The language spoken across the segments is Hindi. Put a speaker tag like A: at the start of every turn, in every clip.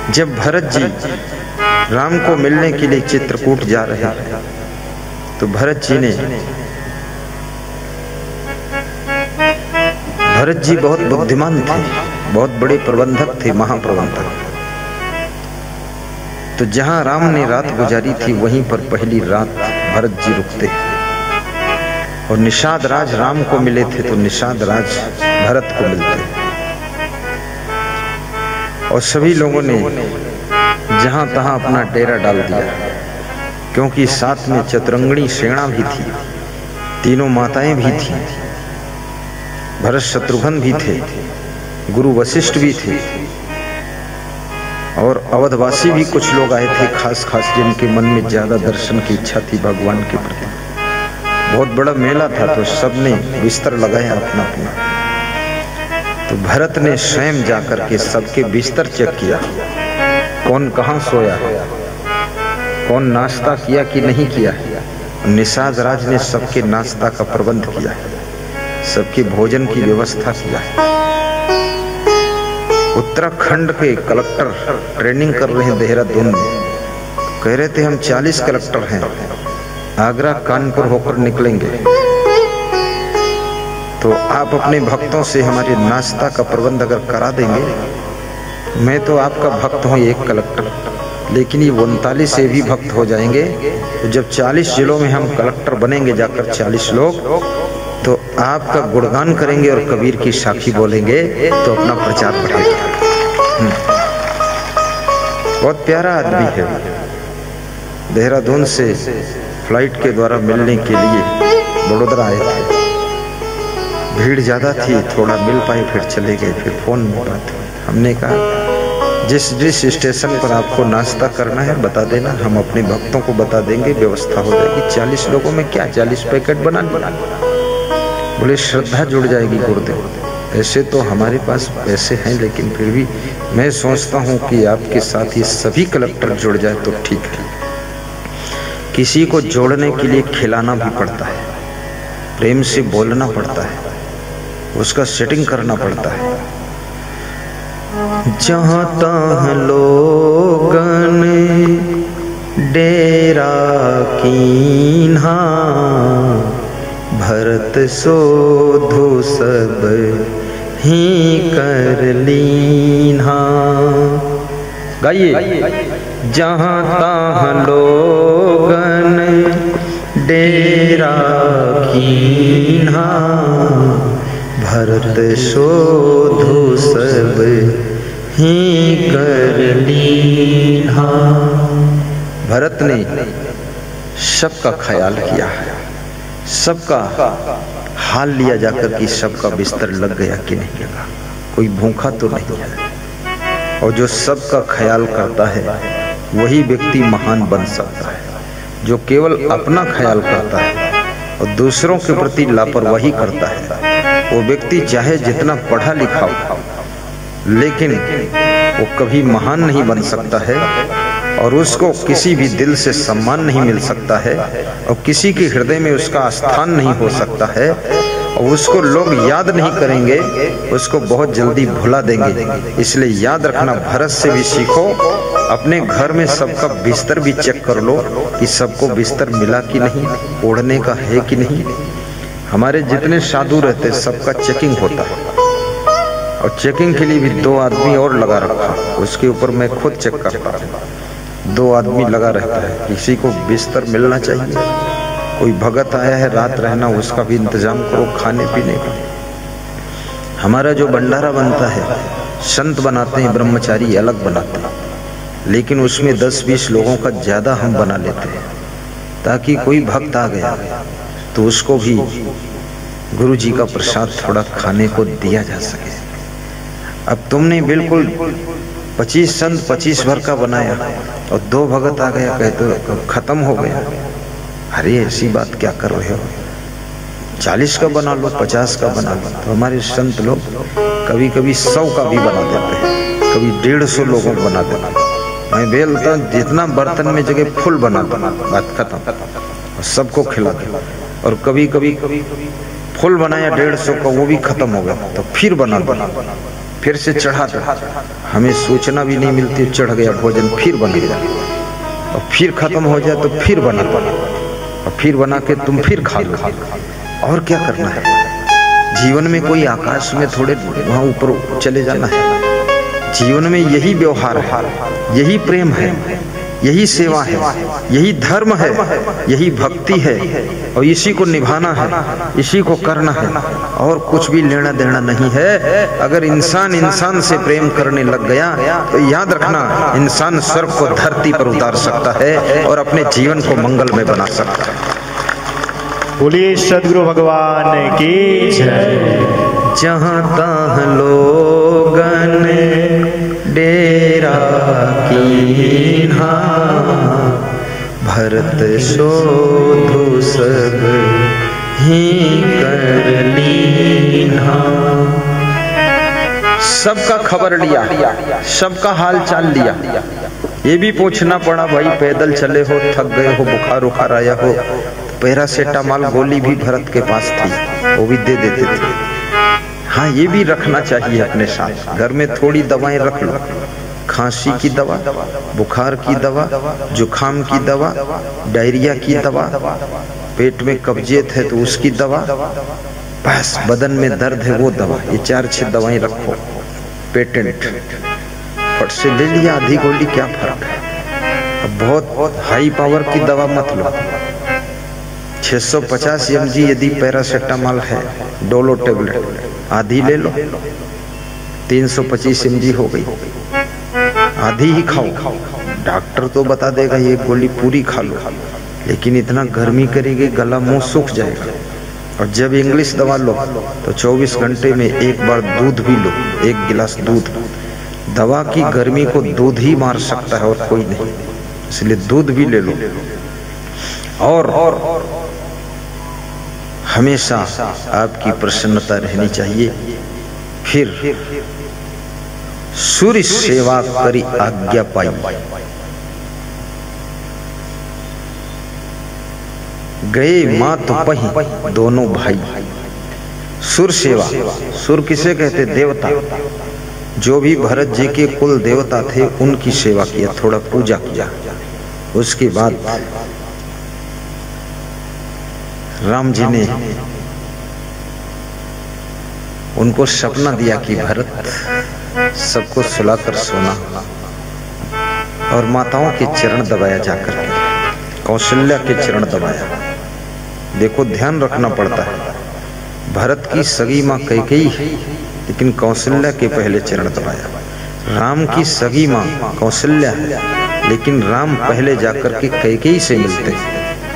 A: जब भरत जी राम को मिलने के लिए चित्रकूट जा रहे थे तो भरत जी बहुत बुद्धिमान थे, बहुत बड़े प्रबंधक थे, महाप्रबंधक। तो जहां राम ने रात गुजारी थी वहीं पर पहली रात भरत जी रुकते और निषाद राज राम को मिले थे तो निषाद राज भरत को मिलते और सभी लोगों ने जहां तहां अपना डेरा डाल दिया, क्योंकि साथ में चतुरंगणी सेना भी थी, तीनों माताएं भी थीं, भरत शत्रुघ्न भी थे, गुरु वशिष्ठ भी थे और अवधवासी भी कुछ लोग आए थे, खास जिनके मन में ज्यादा दर्शन की इच्छा थी भगवान के प्रति। बहुत बड़ा मेला था तो सबने बिस्तर लगाया अपना अपना। तो भरत ने स्वयं जाकर के सबके बिस्तर चेक किया, कौन कहाँ सोया, कौन नाश्ता किया कि नहीं किया। निषाद राज ने सबके नाश्ता का प्रबंध किया, सबके भोजन की व्यवस्था किया। उत्तराखंड के कलेक्टर ट्रेनिंग कर रहे हैं देहरादून में, कह रहे थे हम 40 कलेक्टर हैं, आगरा कानपुर होकर निकलेंगे, तो आप अपने भक्तों से हमारे नाश्ता का प्रबंध अगर करा देंगे। मैं तो आपका भक्त हूँ एक कलेक्टर, लेकिन ये 39 से भी भक्त हो जाएंगे। तो जब 40 जिलों में हम कलेक्टर बनेंगे जाकर 40 लोग, तो आपका गुणगान करेंगे और कबीर की साखी बोलेंगे तो अपना प्रचार बढ़ेगा। बहुत प्यारा आदमी है। देहरादून से फ्लाइट के द्वारा मिलने के लिए बड़ोदरा आए थे, भीड़ ज्यादा थी, थोड़ा मिल पाए फिर चले गए। फिर फोन में बात हुई, हमने कहा जिस स्टेशन पर आपको नाश्ता करना है बता देना, हम अपने भक्तों को बता देंगे, व्यवस्था हो जाएगी। 40 लोगों में क्या 40 पैकेट बना। बोले श्रद्धा जुड़ जाएगी गुरुदेव। ऐसे तो हमारे पास पैसे हैं, लेकिन फिर भी मैं सोचता हूँ कि आपके साथ ये सभी कलेक्टर जुड़ जाए तो ठीक है। किसी को जोड़ने के लिए खिलाना भी पड़ता है, प्रेम से बोलना पड़ता है, उसका सेटिंग करना पड़ता है। जहाँ तहाँ लोगन डेरा कीन्हा, भरत सोधु सब ही कर लीन्हा। गाइए। जहाँ तहाँ लोगन डेरा कीन्हा, भरत शोधु सब ही कर लीन्हा। भरत ने सबका ख्याल किया, सबका हाल लिया जाकर कि सबका बिस्तर लग गया कि नहीं लगा, कोई भूखा तो नहीं है। और जो सबका ख्याल करता है वही व्यक्ति महान बन सकता है। जो केवल अपना ख्याल करता है और दूसरों के प्रति लापरवाही करता है, वो व्यक्ति चाहे जितना पढ़ा लिखा हो, लेकिन वो कभी महान नहीं बन सकता है और उसको किसी भी दिल से सम्मान नहीं मिल सकता है और किसी के हृदय में उसका स्थान नहीं हो सकता है और उसको लोग याद नहीं करेंगे, उसको बहुत जल्दी भुला देंगे। इसलिए याद रखना, भरत से भी सीखो, अपने घर में सबका बिस्तर भी चेक कर लो कि सबको बिस्तर मिला कि नहीं, ओढ़ने का है कि नहीं। हमारे जितने साधु रहते सबका चेकिंग होता है और चेकिंग के लिए भी 2 आदमी और लगा रखा, उसके ऊपर मैं खुद चेक करता हूँ। 2 आदमी लगा रहता है, किसी को बिस्तर मिलना चाहिए। कोई भगत आया है रात रहना, उसका भी इंतजाम करो खाने पीने का। हमारा जो भंडारा बनता है, संत बनाते हैं, ब्रह्मचारी अलग बनाते हैं, लेकिन उसमें 10-20 लोगों का ज्यादा हम बना लेते हैं ताकि कोई भक्त आ गया तो उसको भी गुरु जी का प्रसाद थोड़ा खाने को दिया जा सके। अब तुमने बिल्कुल 25 संत 25 भर का बनाया और 2 भगत आ गया, कहते खत्म हो गया। अरे ऐसी बात क्या कर रहे हो, 40 का बना लो, 50 का बना लो। तो हमारे संत लोग कभी कभी 100 का भी बना देते हैं, कभी 150 लोगों को बना देते हैं। मैं बोलता हूँ जितना बर्तन में जगह फुल बना दो, बात खत्म, और सबको खिला दो। और कभी कभी फुल बनाया 150 का, वो भी खत्म हो गया तो फिर बना दो, फिर से चढ़ा दो। हमें सूचना भी नहीं मिलती, चढ़ गया भोजन, फिर बन गया, और फिर खत्म हो जाए तो फिर बना, और फिर बना के तुम फिर खा लो। और क्या करना है जीवन में? कोई आकाश में थोड़े वहां ऊपर चले जाना है। जीवन में यही व्यवहार है, यही प्रेम है, यही सेवा है, यही धर्म है, यही भक्ति है, और इसी को निभाना है, इसी को करना है, और कुछ भी लेना देना नहीं है। अगर इंसान इंसान से प्रेम करने लग गया तो याद रखना, इंसान स्वर्ग को धरती पर उतार सकता है और अपने जीवन को मंगलमय बना सकता है।
B: बोलिए सद्गुरु भगवान की जय।
A: जहाँ तहाँ लोगन डेरा कीन्हा, भरत शोधु सब ही कर लीन्हा। सबका खबर लिया, सबका हाल चाल लिया, ये भी पूछना पड़ा भाई पैदल चले हो, थक गए हो, बुखार उखार आया हो, पैरासेटामॉल गोली भी भरत के पास थी, वो भी दे देते थे। हाँ, ये भी रखना चाहिए अपने साथ, घर में थोड़ी दवाएं रख लो, खांसी की दवा, बुखार की दवा, जुखाम की दवा, डायरिया की दवा, पेट में कब्जियत है तो उसकी दवा, बस बदन में दर्द है वो दवा, ये 4-6 दवाएं रखो। पेटेंट फट से ले लिया, आधी गोली, क्या फर्क है। अब बहुत हाई पावर की दवा मत लो। 650 mg यदि पैरासेटामॉल है, डोलो टेबलेट आधी ले लो, 325 mg हो गई, आधी ही खाओ। डॉक्टर तो बता देगा ये गोली पूरी खा लो, लेकिन इतना गर्मी करेगी गला मुंह सूख जाएगा। और जब इंग्लिश दवा लो तो 24 घंटे में एक बार दूध भी लो, 1 गिलास दूध। दवा की गर्मी को दूध ही मार सकता है और कोई नहीं, इसलिए दूध भी ले लो। और हमेशा आपकी प्रसन्नता रहनी चाहिए। फिर सूर्य सेवा करी आज्ञा पाई, गए मात पही दोनों भाई। सुर सेवा, सुर किसे कहते? देवता। जो भी भरत जी के कुल देवता थे उनकी सेवा किया, थोड़ा पूजा किया। उसके बाद राम जी ने उनको सपना दिया कि भरत सबको सुलाकर सोना, और माताओं के चरण दबाया जाकर के, कौशल्या के चरण दबाया। देखो ध्यान रखना पड़ता है, भरत की सगी माँ कैकेयी है, लेकिन कौशल्या के पहले चरण दबाया। राम की सगी माँ कौशल्या है, लेकिन राम पहले जाकर के कैकेयी से मिलते हैं,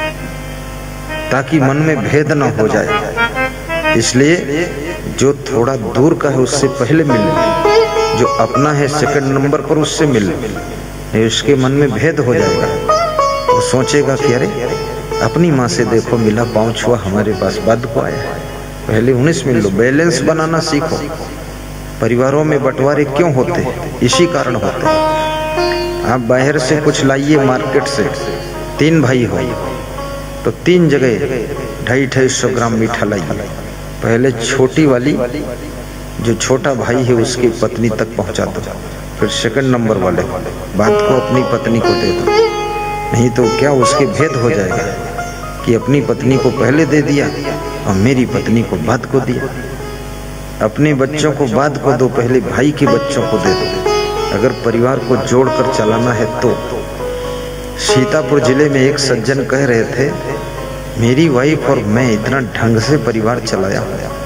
A: ताकि मन में भेद न हो जाए। इसलिए जो थोड़ा दूर का है उससे पहले मिले, जो अपना है सेकंड नंबर पर उससे मिले, नहीं उसके मन में भेद हो जाएगा। वो सोचेगा कि अरे अपनी माँ से देखो मिला, पाँव छुआ, हमारे पास बाद को आया है, पहले उन्हें से मिल लो। बैलेंस बनाना सीखो। परिवारों में बंटवारे क्यों होते हैं? इसी कारण होते हैं। आप बाहर से कुछ लाइए मार्केट से, 3 भाई हो तो 3 जगह 250-250 ग्राम मीठा लाइए। पहले छोटी वाली जो छोटा भाई है उसकी पत्नी तक पहुंचा दो, फिर सेकंड नंबर वाले बात को अपनी पत्नी को दे दो। नहीं तो क्या उसके भेद हो जाएगा कि अपनी पत्नी को पहले दे दिया और मेरी पत्नी को बाद को दिया। अपने बच्चों को बाद को दो, पहले भाई के बच्चों को दे दो, अगर परिवार को जोड़कर चलाना है तो। सीतापुर जिले में एक सज्जन कह रहे थे, मेरी वाइफ और मैं इतना ढंग से परिवार चलाया,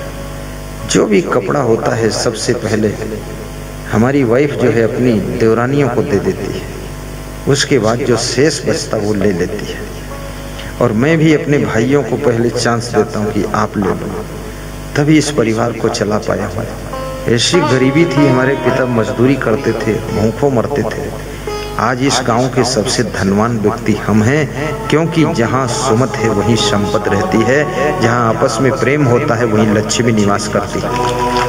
A: जो भी कपड़ा होता है सबसे पहले हमारी वाइफ जो है अपनी देवरानियों को दे देती है, उसके बाद जो शेष बचता वो ले लेती है। और मैं भी अपने भाइयों को पहले चांस देता हूँ कि आप ले लो, तभी इस परिवार को चला पाया हूँ। ऐसी गरीबी थी, हमारे पिता मजदूरी करते थे, भूखों मरते थे। आज इस गांव के सबसे धनवान व्यक्ति हम हैं, क्योंकि जहां सुमत है वहीं संपत रहती है, जहां आपस में प्रेम होता है वहीं लक्ष्मी निवास करती है।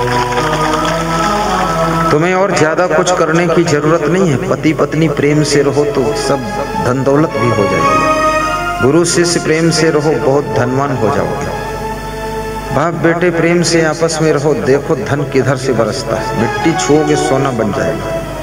A: तुम्हें और ज्यादा कुछ करने की जरूरत नहीं है। पति पत्नी प्रेम से रहो तो सब धन दौलत भी हो जाएगी। गुरु शिष्य प्रेम से रहो, बहुत धनवान हो जाओगे। बाप बेटे प्रेम से आपस में रहो, देखो धन किधर से बरसता है। मिट्टी छुओगे सोना बन जाएगा।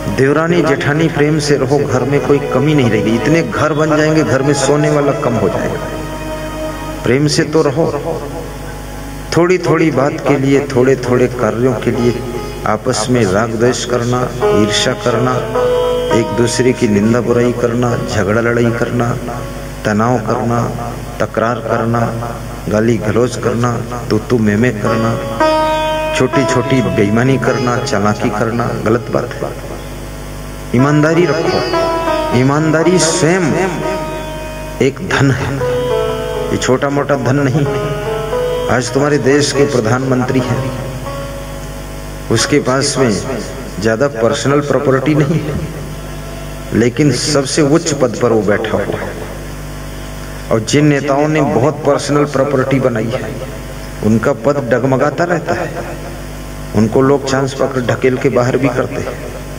A: देवरानी जेठानी प्रेम से रहो, घर में कोई कमी नहीं रहेगी। इतने घर बन जाएंगे, घर में सोने वाला कम हो जाएगा। प्रेम से तो रहो। थोड़ी थोड़ी बात के लिए, थोड़े थोड़े कार्यों के लिए आपस में राग द्वेष करना, ईर्ष्या करना, एक दूसरे की निंदा बुराई करना, झगड़ा लड़ाई करना, तनाव करना, तकरार करना, गाली गलौज करना, तू मैं करना, छोटी छोटी बेईमानी करना, चालाकी करना गलत बात है। ईमानदारी रखो। ईमानदारी स्वयं एक धन है, ये छोटा मोटा धन नहीं। आज तुम्हारे देश के प्रधानमंत्री हैं, उसके पास में ज्यादा पर्सनल प्रॉपर्टी नहीं है, लेकिन सबसे उच्च पद पर वो बैठा हुआ है। और जिन नेताओं ने बहुत पर्सनल प्रॉपर्टी बनाई है, उनका पद डगमगाता रहता है। उनको लोग चांस पकड़ ढकेल के बाहर भी करते हैं।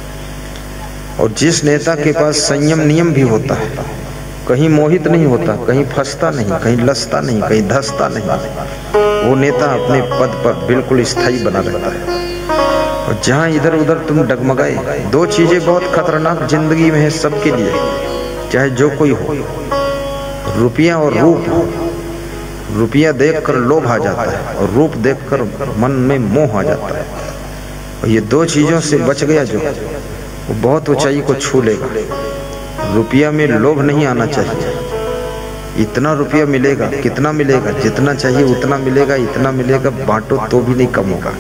A: और जिस नेता के पास संयम नियम भी होता है, कहीं मोहित नहीं होता, कहीं फंसता नहीं, कहीं लसता नहीं, कहीं धसता नहीं, वो नेता अपने पद पर बिल्कुल स्थायी बना रहता है। और जहां इधर उधर तुम डगमगाए, दो चीजें बहुत खतरनाक जिंदगी में है सबके लिए, चाहे जो कोई हो, रुपया और रूप। रुपया देखकर लोभ आ जाता है और रूप देखकर मन में मोह आ जाता है। और ये दो चीजों से बच गया जो, वो बहुत ऊंचाई को छू लेगा। रुपया में लोभ नहीं आना चाहिए। इतना रुपया मिलेगा, कितना मिलेगा, जितना चाहिए उतना मिलेगा, इतना मिलेगा, बांटो तो भी नहीं कम होगा।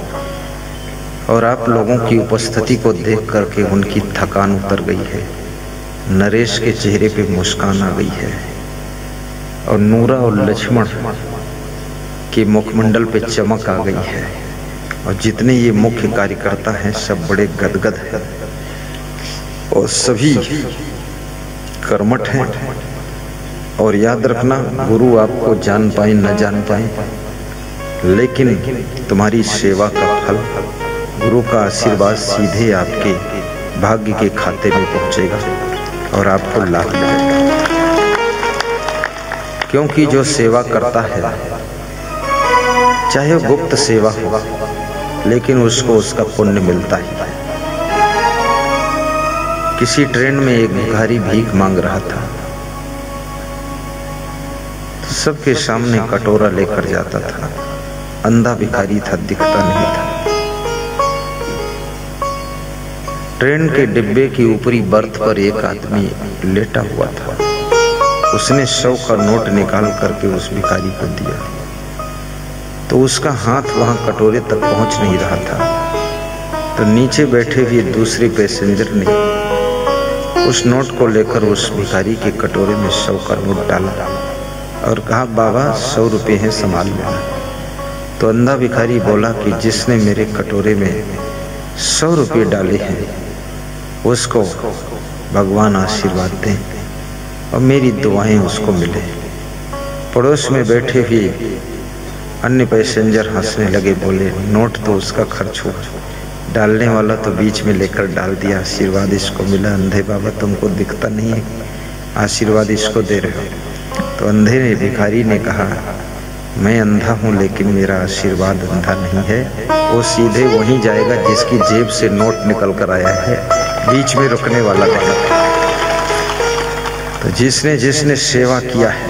A: और आप लोगों की उपस्थिति को देख करके उनकी थकान उतर गई है। नरेश के चेहरे पे मुस्कान आ गई है और नूरा और लक्ष्मण के मुखमंडल पे चमक आ गई है। और जितने ये मुख्य कार्यकर्ता हैं सब बड़े गदगद हैं और सभी कर्मठ हैं। और याद रखना, गुरु आपको जान पाए न जान पाए, लेकिन तुम्हारी सेवा का फल, गुरु का आशीर्वाद सीधे आपके भाग्य के खाते में पहुंचेगा और आपको लाभ मिलेगा। क्योंकि जो सेवा करता है, चाहे गुप्त सेवा हो, लेकिन उसको उसका पुण्य मिलता है। किसी ट्रेन में एक भिखारी भीख मांग रहा था, तो सबके सामने कटोरा लेकर जाता था। अंधा भिखारी था, दिखता नहीं था। ट्रेन के डिब्बे की ऊपरी बर्थ पर एक आदमी लेटा हुआ था। उसने 100 का नोट निकाल करके उस भिखारी को दिया, तो उसका हाथ वहां कटोरे तक पहुंच नहीं रहा था। तो नीचे बैठे हुए दूसरे पैसेंजर ने उस नोट को लेकर उस भिखारी के कटोरे में 100 का नोट डाला और कहा, बाबा 100 रुपये हैं, संभाल लेना। तो अंधा भिखारी बोला कि जिसने मेरे कटोरे में 100 रुपये डाले हैं, उसको भगवान आशीर्वाद दें और मेरी दुआएं उसको मिले। पड़ोस में बैठे हुए अन्य पैसेंजर हंसने लगे, बोले, नोट तो उसका खर्च हुआ, डालने वाला तो बीच में लेकर डाल दिया, आशीर्वाद इसको मिला। अंधे बाबा, तुमको दिखता नहीं है, आशीर्वाद इसको दे रहे हो। तो अंधे ने, भिखारी ने कहा, मैं अंधा हूं, लेकिन मेरा आशीर्वाद अंधा नहीं है। वो सीधे वहीं जाएगा जिसकी जेब से नोट निकल कर आया है, बीच में रुकने वाला नहीं। तो जिसने जिसने सेवा किया है,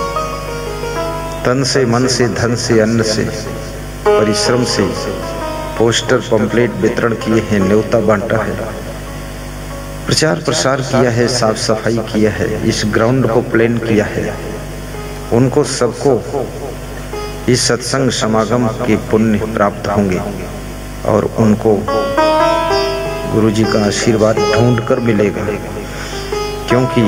A: तन से, मन से, धन से, अन्न से, परिश्रम से, पोस्टर पंपलेट वितरण किए हैं, न्योता बांटा है, प्रचार प्रसार किया है, साफ सफाई किया है, इस ग्राउंड को प्लेन किया है, उनको सबको इस सत्संग समागम के पुण्य प्राप्त होंगे और उनको गुरुजी का आशीर्वाद ढूंढकर मिलेगा। क्योंकि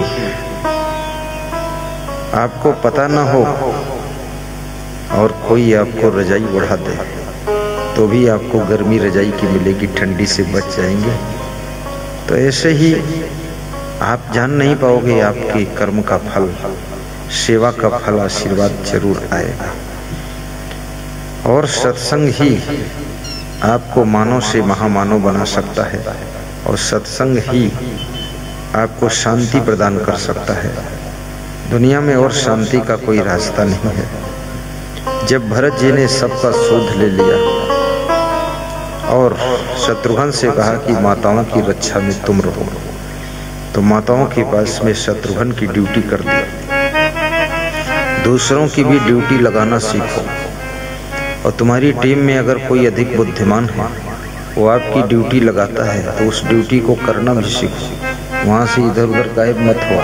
A: आपको पता ना हो और कोई आपको रजाई उड़ा दे, तो भी आपको गर्मी रजाई की मिलेगी, ठंडी से बच जाएंगे। तो ऐसे ही आप जान नहीं पाओगे आपके कर्म का फल, सेवा का फल, आशीर्वाद जरूर आएगा। और सत्संग ही आपको मानव से महामानव बना सकता है और सत्संग ही आपको शांति प्रदान कर सकता है। दुनिया में और शांति का कोई रास्ता नहीं है। जब भरत जी ने सबका शोध ले लिया और शत्रुघ्न से कहा कि माताओं की रक्षा में तुम रहो। तो माताओं के पास में शत्रुघ्न की ड्यूटी कर दी। दूसरों की भी ड्यूटी लगाना सीखो, और तुम्हारी टीम में अगर कोई अधिक बुद्धिमान है, वो आपकी ड्यूटी लगाता है, तो उस ड्यूटी को करना भी सीखो, वहां से इधर उधर गायब मत हुआ।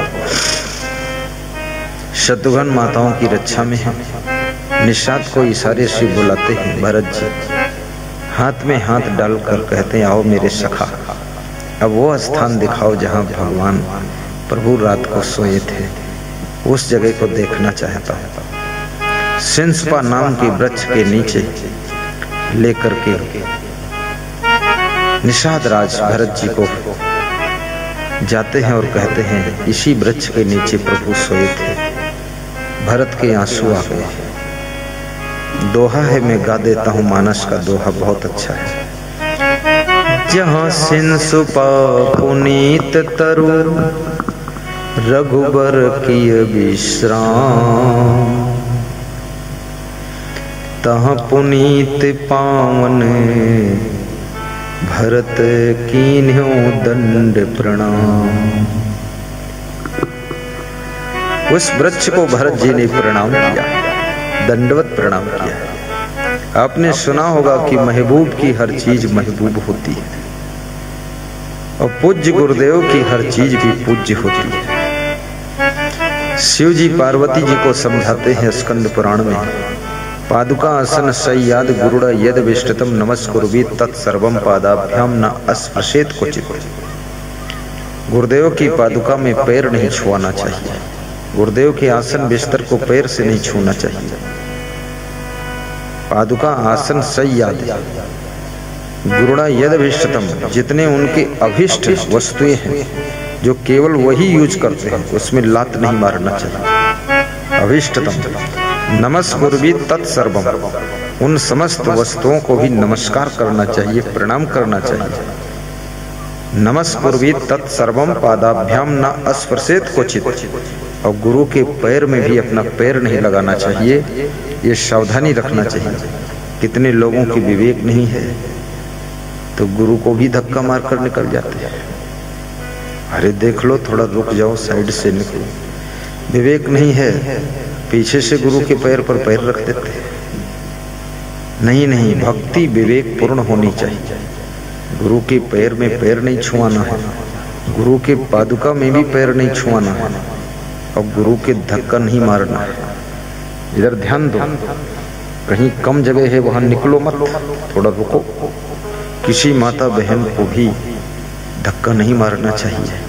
A: शत्रुघ्न माताओं की रक्षा में है। निषाद को इशारे से बुलाते हैं भरत जी, हाथ में हाथ डालकर कहते हैं आओ मेरे सखा, अब वो स्थान दिखाओ जहां भगवान प्रभु रात को सोए थे, उस जगह को देखना चाहता हूं। सिंसपा नाम के वृक्ष के नीचे लेकर के निषाद राज भरत जी को जाते हैं और कहते हैं इसी वृक्ष के नीचे प्रभु सोए थे। भरत के आंसू आ गए। दोहा है, मैं गा देता हूं, मानस का दोहा बहुत अच्छा है। जहां सिंसुपा पुनीत तरु रघुबर की विश्राम, तहाँ पुनीत पावन भरत कीन्ह्यो दंड प्रणाम। उस वृक्ष को भरत जी ने प्रणाम किया, दंडवत प्रणाम किया। आपने सुना होगा कि महबूब की हर चीज महबूब होती है, और पूज्य गुरुदेव की हर चीज भी पूज्य होती है। शिव जी पार्वती जी को समझाते हैं स्कंद पुराण में, पादुका आसन सय्याद गुरुड़ा यद विष्टतम नमस्कुर्वीत तत्सर्वम पादाभ्याम न अस्पृशेत क्वचित। गुरुदेव की पादुका में पैर नहीं छुआना चाहिए, गुरुदेव के आसन बिस्तर को पैर से नहीं छूना चाहिए। पादुका आसन सय्याद गुरुड़ा यद विष्टतम, जितने उनके अभिष्ट वस्तुएं हैं जो केवल वही यूज करते हैं, उसमें लात नहीं मारना चाहिए। अभिष्टतम नमस्कुर्वीत तत्सर्वम, उन समस्त वस्तुओं को भी नमस्कार करना चाहिए, प्रणाम करना चाहिए। नमस्कुर्वीत तत्सर्वम पादाभ्याम न अस्पृशेत क्वचित, और गुरु के पैर में भी अपना पैर नहीं लगाना चाहिए, ये सावधानी रखना चाहिए। कितने लोगों की विवेक नहीं है तो गुरु को भी धक्का मारकर निकल जाते हैं। अरे देख लो, थोड़ा रुक जाओ, साइड से निकलो। विवेक नहीं है, पीछे से गुरु के पैर पर पैर रख देते हैं। नहीं नहीं, भक्ति विवेक पूर्ण होनी चाहिए। गुरु के पैर में पैर नहीं छुआना है, गुरु के पादुका में भी पैर नहीं छुआना है, और गुरु के धक्का नहीं मारना है। इधर ध्यान दो, कहीं कम जगह है वहां निकलो मत, थोड़ा रुको। किसी माता बहन को भी धक्का नहीं मारना चाहिए।